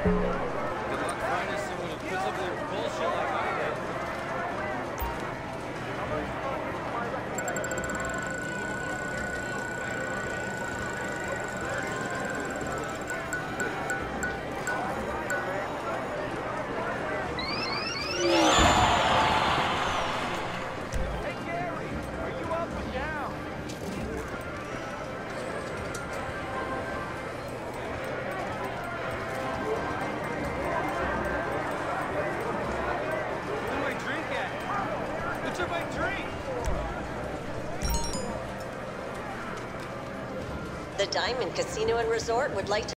Good luck finding someone who puts up with your bullshit like I did. The Diamond Casino and Resort would like to